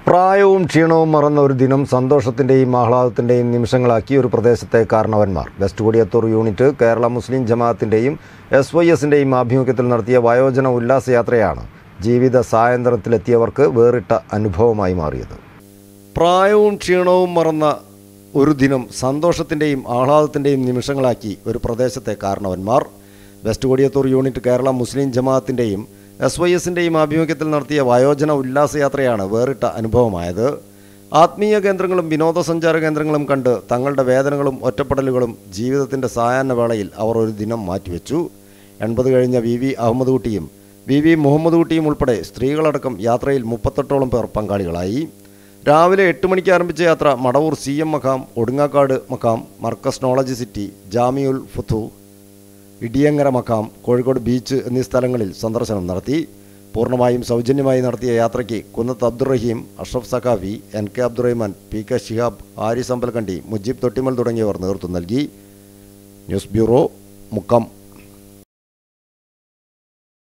പ്രായവും ക്ഷീണവും മറന്ന ഒരു ദിനം സന്തോഷത്തിൻ്റെയും ആഹ്ലാദത്തിൻ്റെയും നിമിഷങ്ങളാക്കി ഒരു പ്രദേശത്തെ കാരണവന്മാർ. വെസ്റ്റ് കൊടിയത്തൂർ യൂണിറ്റ് കേരള മുസ്ലിം ജമാഅത്തിൻ്റെയും SYSൻ്റെയും ആഭിമുഖ്യത്തിൽ നടത്തിയ വയോജന ഉല്ലാസയാത്രയാണ് ജീവിത സായന്ത്രത്തിലെത്തിയവർക്ക് വേറിട്ട അനുഭവമായി മാറിയത്. പ്രായവും ക്ഷീണവും മറന്ന ഒരു ദിനം സന്തോഷത്തിൻ്റെയും ആഹ്ലാദത്തിൻ്റെയും നിമിഷങ്ങളാക്കി ഒരു പ്രദേശത്തെ കാരണവന്മാർ. വെസ്റ്റ് കൊടിയത്തൂർ യൂണിറ്റ് കേരള മുസ്ലിം ജമാഅത്തിൻ്റെയും SYSൻ്റെയും ആഭിമുഖ്യത്തിൽ നടത്തിയ വയോജന ഉല്ലാസയാത്രയാണ് വേറിട്ട അനുഭവമായത്. ആത്മീയ കേന്ദ്രങ്ങളും വിനോദസഞ്ചാര കേന്ദ്രങ്ങളും കണ്ട് തങ്ങളുടെ വേദനകളും ഒറ്റപ്പെടലുകളും ജീവിതത്തിൻ്റെ സായാഹ്ന വേളയിൽ അവർ ഒരു ദിനം മാറ്റിവെച്ചു. 80 കഴിഞ്ഞ VV അഹമ്മദ് കുട്ടിയും VV മുഹമ്മദ് കുട്ടിയും ഉൾപ്പെടെ സ്ത്രീകളടക്കം യാത്രയിൽ 38ഓളം പേർ പങ്കാളികളായി. രാവിലെ 8 മണിക്ക് ആരംഭിച്ച യാത്ര മടവൂർ CM മഖാം, ഒടുങ്ങാക്കാട് മഖാം, മർക്കസ് നോളജ് സിറ്റി, ജാമിയുൽ ഫുത്തു, ഇടിയങ്ങര മഖാം, കോഴിക്കോട് ബീച്ച് എന്നീ സ്ഥലങ്ങളിൽ സന്ദർശനം നടത്തി. പൂർണ്ണമായും സൗജന്യമായി നടത്തിയ യാത്രയ്ക്ക് കുന്നത്ത് അബ്ദുറഹീം, അഷ്റഫ് സഖാഫി, NK അബ്ദുറഹ്മാൻ, PK ശിഹാബ്, ഹാരിസ് അമ്പലക്കണ്ടി, മുജീബ് തൊട്ടിമൽ തുടങ്ങിയവർ നേതൃത്വം നൽകി. News bureau, Mukkam.